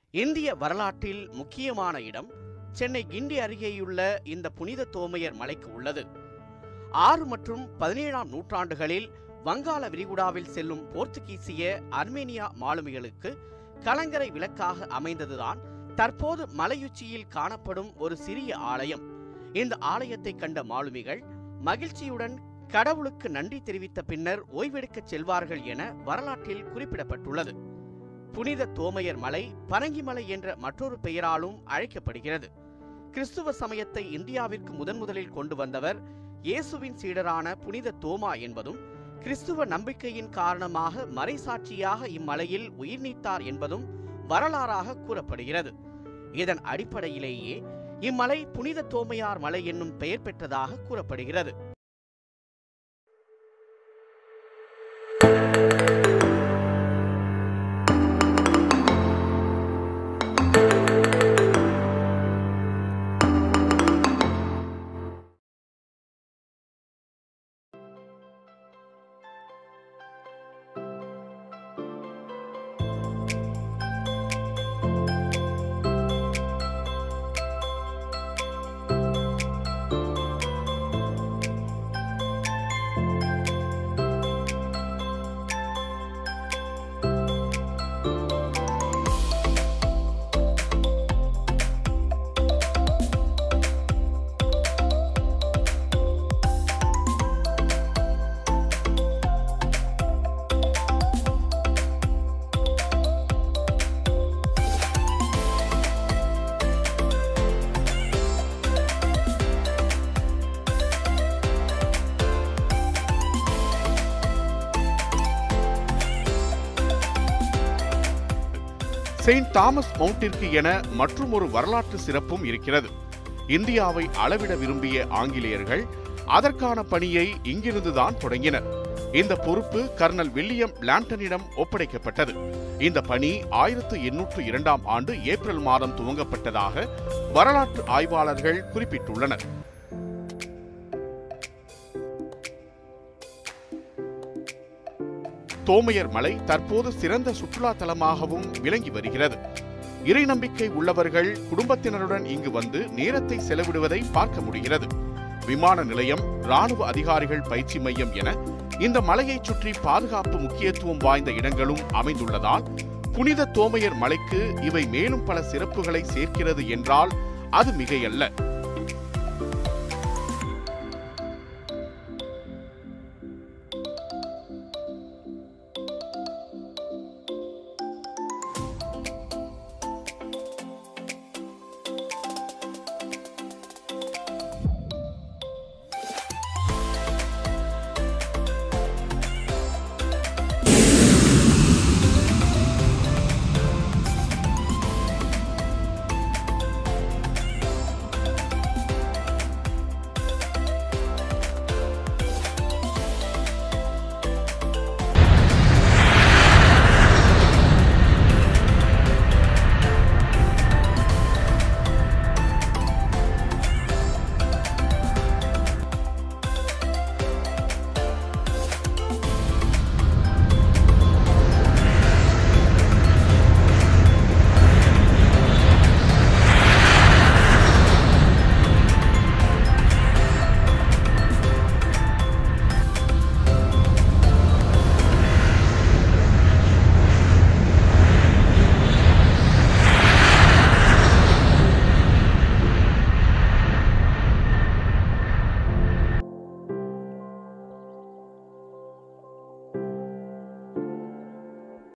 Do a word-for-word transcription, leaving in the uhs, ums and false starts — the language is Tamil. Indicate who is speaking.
Speaker 1: இந்திய வரலாற்றில் முக்கியமான இடம் சென்னை கிண்டி அருகேயுள்ள இந்த புனித தோமையர் மலைக்கு உள்ளது. ஆறு மற்றும் பதினேழாம் நூற்றாண்டுகளில் வங்காள விரிகுடாவில் செல்லும் போர்த்துகீசிய அர்மேனியா மாலுமிகளுக்கு கலங்கரை விளக்காக அமைந்ததுதான் தற்போது மலையுச்சியில் காணப்படும் ஒரு சிறிய ஆலயம். இந்த ஆலயத்தை கண்ட மாலுமிகள் மகிழ்ச்சியுடன் கடவுளுக்கு நன்றி தெரிவித்த பின்னர் ஓய்வெடுக்க செல்வார்கள் என வரலாற்றில் குறிப்பிடப்பட்டுள்ளது. புனித தோமையர் மலை பரங்கிமலை என்ற மற்றொரு பெயராலும் அழைக்கப்படுகிறது. கிறிஸ்துவ சமயத்தை இந்தியாவிற்கு முதன் முதலில் கொண்டு வந்தவர் இயேசுவின் சீடரான புனித தோமா என்பதும், கிறிஸ்துவ நம்பிக்கையின் காரணமாக மறைசாட்சியாக இம்மலையில் உயிர் நீத்தார் என்பதும் வரலாறாக கூறப்படுகிறது. இதன் அடிப்படையிலேயே இம்மலை புனித தோமையார் மலை என்னும் பெயர் பெற்றதாக கூறப்படுகிறது.
Speaker 2: செயின்ட் தாமஸ் மவுண்டிற்கு என மற்றும் ஒரு வரலாற்று சிறப்பும் இருக்கிறது. இந்தியாவை அளவிட விரும்பிய ஆங்கிலேயர்கள் அதற்கான பணியை இங்கிருந்துதான் தொடங்கினர். இந்த பொறுப்பு கர்னல் வில்லியம் லாண்டனிடம் ஒப்படைக்கப்பட்டது. இந்த பணி ஆயிரத்து எண்ணூற்று இரண்டாம் ஆண்டு ஏப்ரல் மாதம் துவங்கப்பட்டதாக வரலாற்று ஆய்வாளர்கள் குறிப்பிட்டுள்ளனர். தோமையர் மலை தற்போது சிறந்த சுற்றுலா தலமாகவும் விளங்கி வருகிறது. இறை நம்பிக்கை உள்ளவர்கள் குடும்பத்தினருடன் இங்கு வந்து நேரத்தை செலவிடுவதை பார்க்க முடிகிறது. விமான நிலையம், ராணுவ அதிகாரிகள் பயிற்சி மையம் என இந்த மலையை சுற்றி பாதுகாப்பு முக்கியத்துவம் வாய்ந்த இடங்களும் அமைந்துள்ளதால் புனித தோமையர் மலைக்கு இவை மேலும் பல சிறப்புகளை சேர்க்கிறது என்றால் அது மிகையல்ல.